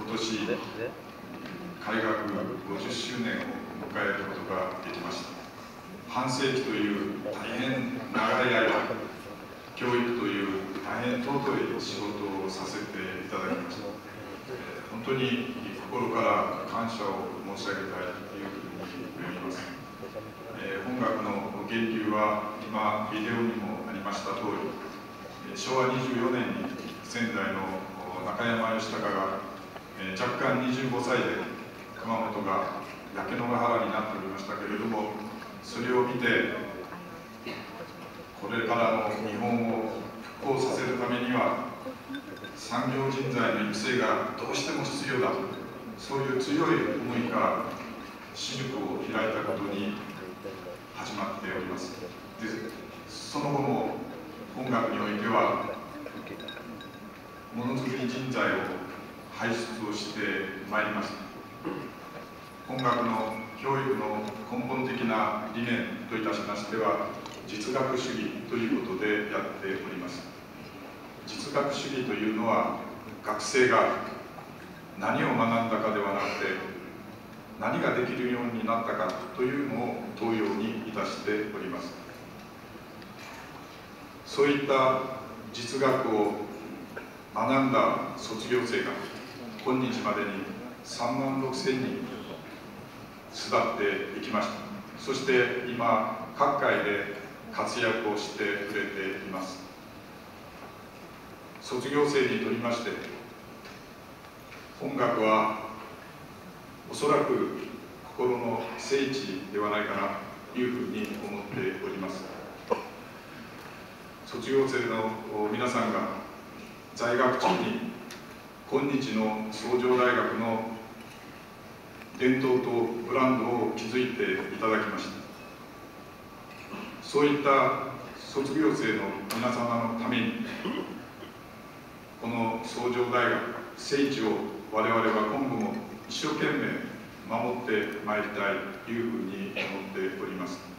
今年開学50周年を迎えることができました。半世紀という大変長い間、教育という大変尊い仕事をさせていただきました。本当に心から感謝を申し上げたいというふうに思います。本学の源流は今ビデオにもありました通り、昭和24年に仙台の中山義隆が若干25歳で熊本が焼け野原になっておりましたけれども、それを見てこれからの日本を復興させるためには産業人材の育成がどうしても必要だ、そういう強い思いから私塾を開いたことに始まっております。で、その後も本学においてはものづくり人材を輩出をしてまいりました。本学の教育の根本的な理念といたしましては、実学主義ということでやっております。実学主義というのは、学生が何を学んだかではなくて、何ができるようになったかというのを問うようにいたしております。そういった実学を学んだ卒業生が今日までに3万6千人巣立っていきました。そして今各界で活躍をしてくれています。卒業生にとりまして本学はおそらく心の聖地ではないかなというふうに思っております。卒業生の皆さんが在学中に今日の崇城大学の伝統とブランドを築いていただきました。そういった卒業生の皆様のためにこの崇城大学聖地を我々は今後も一生懸命守ってまいりたいというふうに思っております。